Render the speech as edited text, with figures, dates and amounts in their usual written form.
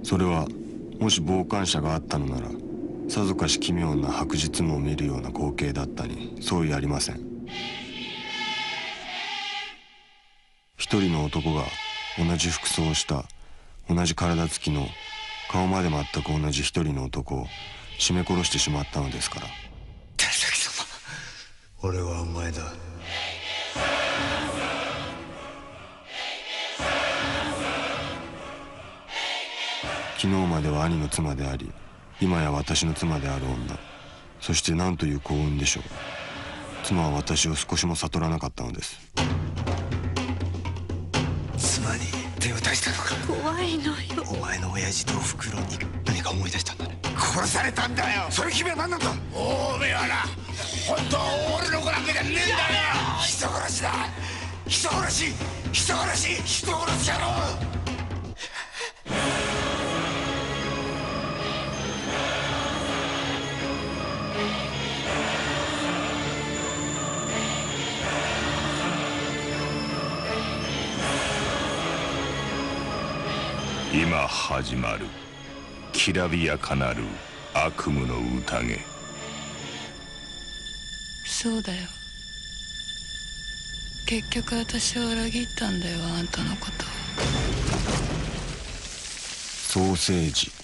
それはもし傍観者があったのならさぞかし奇妙な白日夢を見るような光景だったに相違ありません。一人の男が同じ服装をした同じ体つきの顔まで全く同じ一人の男を絞め殺してしまったのですから。 田崎様、俺はお前だ。 昨日までは兄の妻であり今や私の妻である女、そして何という幸運でしょう。妻は私を少しも悟らなかったのです。 妻に手を出したのか。 怖いのよ。 お前の親父とおふくろに何か思い出したんだね。殺されたんだよ。それ君は何なんだ。おめえはな、本当は俺の子なんかじゃねえんだよ。人殺しだ、人殺し、人殺し、人殺し野郎。 今始まるきらびやかなる悪夢の宴。 そうだよ。結局私を裏切ったんだよ、あんたのこと。 ソーセージ。